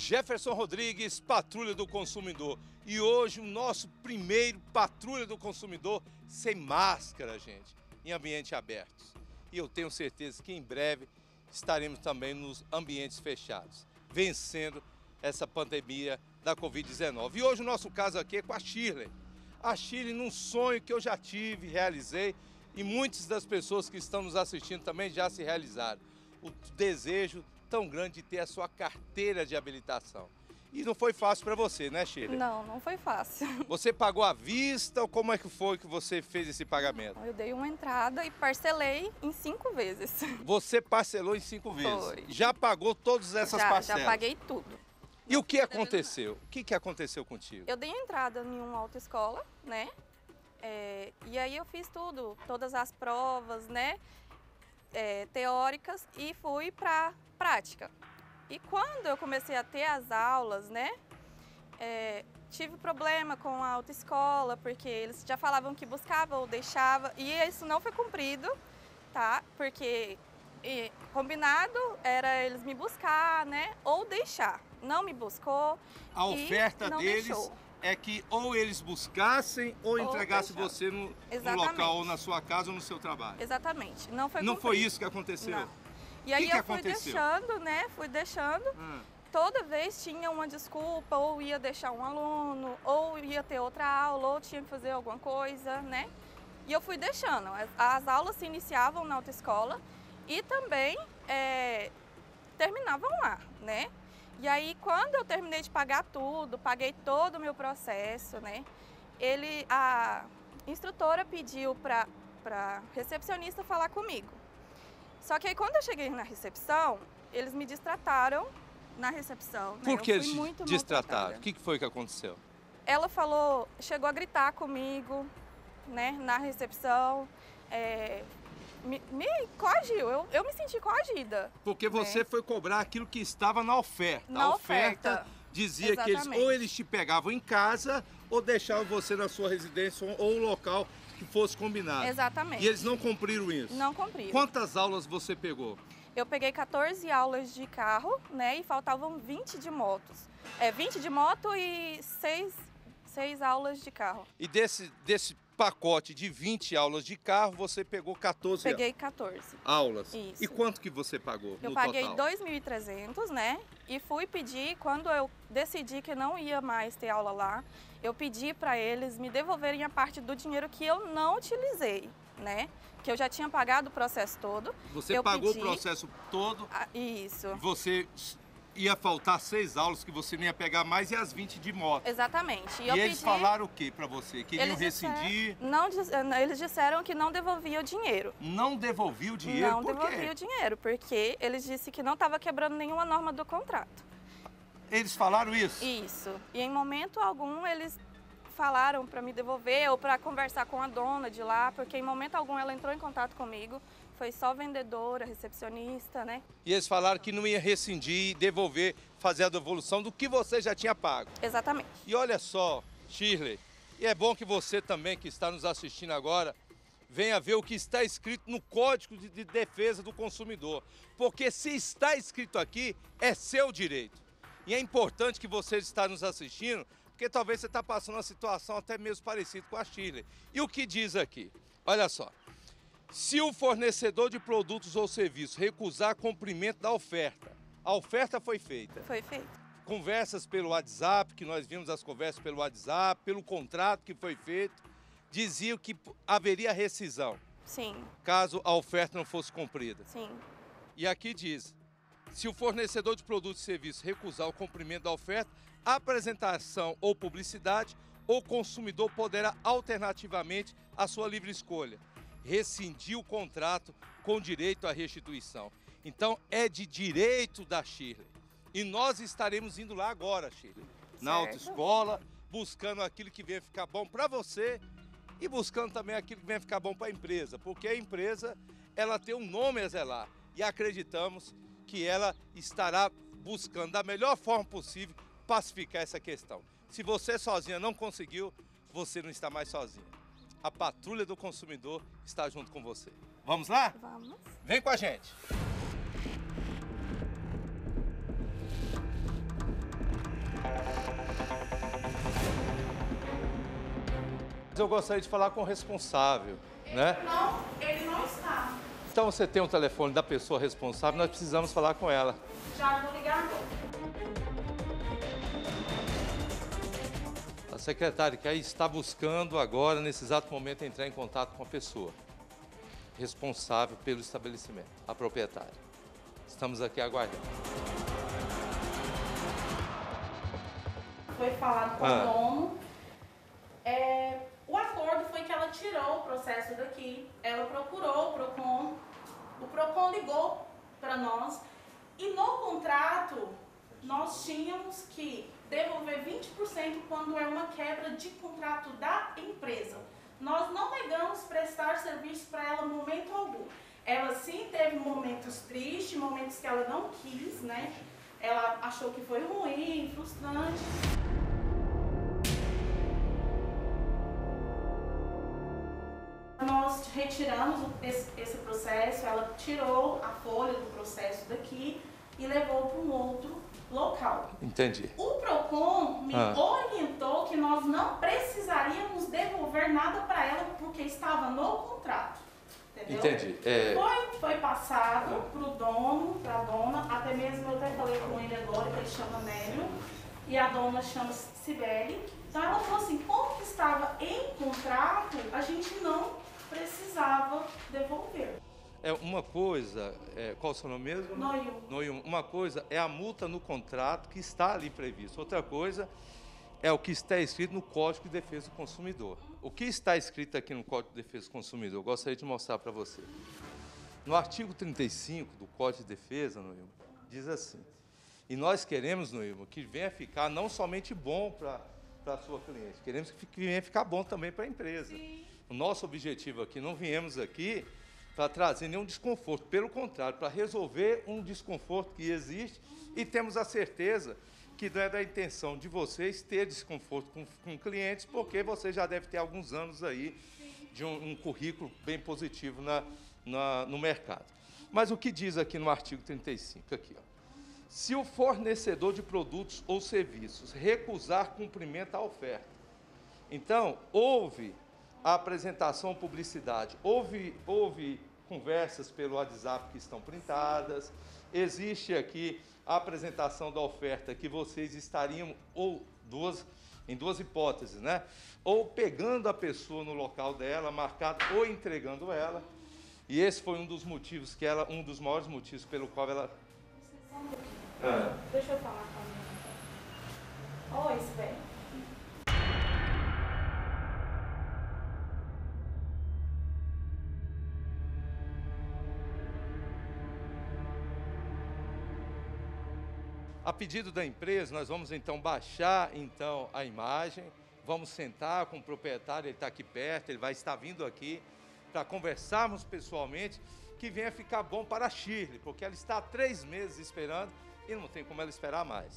Jefferson Rodrigues, Patrulha do Consumidor. E hoje o nosso primeiro Patrulha do Consumidor sem máscara, gente, em ambientes abertos. E eu tenho certeza que em breve estaremos também nos ambientes fechados, vencendo essa pandemia da Covid-19. E hoje o nosso caso aqui é com a Shirley. A Shirley, num sonho que eu já tive, realizei, e muitas das pessoas que estão nos assistindo também já se realizaram. O desejo tão grande de ter a sua carteira de habilitação. E não foi fácil para você, né, Shirley? Não, não foi fácil. Você pagou à vista ou como é que foi que você fez esse pagamento? Eu dei uma entrada e parcelei em 5 vezes. Você parcelou em 5 vezes? Foi. Já pagou todas essas parcelas? Já paguei tudo. E o que aconteceu? O que aconteceu contigo? Eu dei entrada em uma autoescola, né? E aí eu fiz tudo, todas as provas, né? Teóricas, e fui para prática. E quando eu comecei a ter as aulas, né? Tive problema com a autoescola, porque eles já falavam que buscava ou deixava, e isso não foi cumprido, tá? Porque combinado era eles me buscar, né? Ou deixar. Não me buscou. A oferta deles deixou. É que ou eles buscassem ou entregassem você no local, ou na sua casa ou no seu trabalho. Exatamente. Não foi Não cumprido. foi isso que aconteceu? Não. E aí que eu fui deixando, né? Fui deixando. Toda vez tinha uma desculpa, ou ia deixar um aluno, ou ia ter outra aula, ou tinha que fazer alguma coisa, né? E eu fui deixando. As aulas se iniciavam na autoescola e também terminavam lá, né? E aí, quando eu terminei de pagar tudo, paguei todo o meu processo, né? A instrutora pediu para recepcionista falar comigo. Só que aí, quando eu cheguei na recepção, eles me distrataram na recepção. Por que eles muito distrataram? O que foi que aconteceu? Ela chegou a gritar comigo, né, na recepção. Me coagiu, eu me senti coagida. Porque você foi cobrar aquilo que estava na oferta. Na oferta dizia que eles te pegavam em casa ou deixavam você na sua residência ou local que fosse combinado. Exatamente. E eles não cumpriram isso? Não cumpriram. Quantas aulas você pegou? Eu peguei 14 aulas de carro, né, e faltavam 20 de motos. 20 de moto e 6 aulas de carro. E desse pacote de 20 aulas de carro, você pegou 14 Peguei 14 aulas. Isso. E quanto que você pagou eu no paguei total? 2.300, né? E fui pedir, quando eu decidi que não ia mais ter aula lá, eu pedi para eles me devolverem a parte do dinheiro que eu não utilizei, né? Que eu já tinha pagado o processo todo. Você pagou o processo todo? Isso. Você ia faltar 6 aulas que você não ia pegar mais e as 20 de moto. Exatamente. E eles falaram o que para você? Queriam rescindir? Eles disseram que não devolvia o dinheiro. Não devolvia o dinheiro? Não devolvia o dinheiro, porque eles disseram que não estava quebrando nenhuma norma do contrato. Eles falaram isso? Isso. E em momento algum eles falaram para me devolver ou para conversar com a dona de lá, porque em momento algum ela entrou em contato comigo. Foi só vendedora, recepcionista, né? E eles falaram que não ia rescindir e devolver, fazer a devolução do que você já tinha pago. Exatamente. E olha só, Shirley, e é bom que você também, que está nos assistindo agora, venha ver o que está escrito no Código de Defesa do Consumidor. Porque se está escrito aqui, é seu direito. E é importante que você está nos assistindo, porque talvez você está passando uma situação até mesmo parecida com a Shirley. E o que diz aqui? Olha só. Se o fornecedor de produtos ou serviços recusar cumprimento da oferta, a oferta foi feita. Foi feita. Conversas pelo WhatsApp, que nós vimos as conversas pelo WhatsApp, pelo contrato que foi feito, diziam que haveria rescisão. Sim. Caso a oferta não fosse cumprida. Sim. E aqui diz, se o fornecedor de produtos e serviços recusar o cumprimento da oferta, apresentação ou publicidade, o consumidor poderá alternativamente a sua livre escolha rescindir o contrato com direito à restituição. Então, é de direito da Shirley. E nós estaremos indo lá agora, Shirley, na autoescola, buscando aquilo que venha ficar bom para você e buscando também aquilo que venha ficar bom para a empresa, porque a empresa, ela tem um nome a zelar e acreditamos que ela estará buscando da melhor forma possível pacificar essa questão. Se você sozinha não conseguiu, você não está mais sozinha. A Patrulha do Consumidor está junto com você. Vamos lá? Vamos. Vem com a gente. Eu gostaria de falar com o responsável, né? Não, ele não está. Então você tem o telefone da pessoa responsável, nós precisamos falar com ela. Já vou ligar agora. A secretária que aí está buscando agora, nesse exato momento, entrar em contato com a pessoa responsável pelo estabelecimento, a proprietária. Estamos aqui aguardando. Foi falado com o dono. O acordo foi que ela tirou o processo daqui, ela procurou o PROCON ligou para nós e no contrato nós tínhamos que devolver 20% quando é uma quebra de contrato da empresa. Nós não negamos prestar serviço para ela em momento algum. Ela sim teve momentos tristes, momentos que ela não quis, né? Ela achou que foi ruim, frustrante. Nós retiramos esse processo, ela tirou a folha do processo daqui e levou para um outro local. Entendi. O PROCON me orientou que nós não precisaríamos devolver nada para ela porque estava no contrato. Entendeu? Entendi. Foi passado para o dono, para a dona, até mesmo eu até falei com ele agora, que ele chama Nélio, e a dona chama Cibele. Então ela falou assim, como que estava em contrato, a gente não precisava devolver. Uma coisa, qual o seu nome mesmo? Noyum. Uma coisa é a multa no contrato que está ali previsto. Outra coisa é o que está escrito no Código de Defesa do Consumidor. O que está escrito aqui no Código de Defesa do Consumidor? Eu gostaria de mostrar para você. No artigo 35 do Código de Defesa, Noyum, diz assim, e nós queremos, Noyum, que venha ficar não somente bom para a sua cliente, queremos que venha ficar bom também para a empresa. Sim. O nosso objetivo aqui, não viemos aqui para trazer nenhum desconforto, pelo contrário, para resolver um desconforto que existe e temos a certeza que não é da intenção de vocês ter desconforto com clientes, porque vocês já devem ter alguns anos aí de um currículo bem positivo no mercado. Mas o que diz aqui no artigo 35, aqui, ó, se o fornecedor de produtos ou serviços recusar cumprimento à oferta, então, houve a apresentação ou publicidade, houve conversas pelo WhatsApp que estão printadas, existe aqui a apresentação da oferta que vocês estariam, em duas hipóteses, né? Ou pegando a pessoa no local dela, marcado, ou entregando ela, e esse foi um dos motivos um dos maiores motivos pelo qual ela... Deixa eu falar com a minha. Oi, Sibeli. A pedido da empresa, nós vamos então baixar a imagem, vamos sentar com o proprietário, ele está aqui perto, ele vai estar vindo aqui para conversarmos pessoalmente, que venha ficar bom para a Shirley, porque ela está há 3 meses esperando e não tem como ela esperar mais.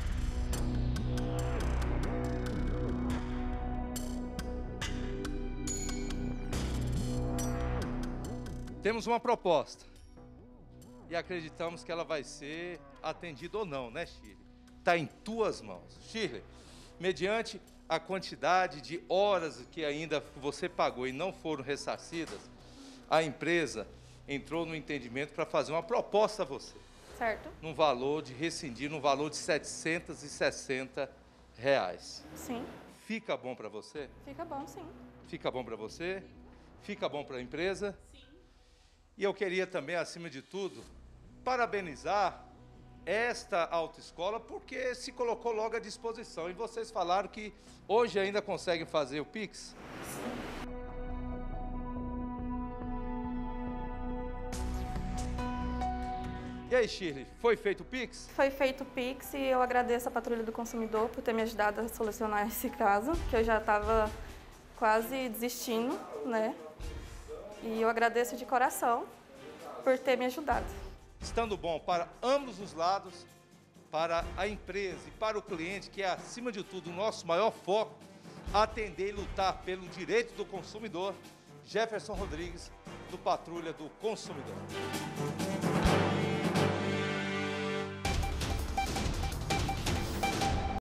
Temos uma proposta e acreditamos que ela vai ser atendida ou não, né, Shirley? Está em tuas mãos. Shirley, mediante a quantidade de horas que ainda você pagou e não foram ressarcidas, a empresa entrou no entendimento para fazer uma proposta a você. Certo. Num valor de rescindir, num valor de R$760. Sim. Fica bom para você? Fica bom, sim. Fica bom para você? Fica bom para a empresa? Sim. E eu queria também, acima de tudo, parabenizar esta autoescola porque se colocou logo à disposição. E vocês falaram que hoje ainda conseguem fazer o Pix? Sim. E aí, Shirley, foi feito o Pix? Foi feito o Pix e eu agradeço a Patrulha do Consumidor por ter me ajudado a solucionar esse caso, que eu já estava quase desistindo, né? E eu agradeço de coração por ter me ajudado. Estando bom para ambos os lados, para a empresa e para o cliente, que é, acima de tudo, o nosso maior foco, atender e lutar pelo direito do consumidor, Jefferson Rodrigues, do Patrulha do Consumidor.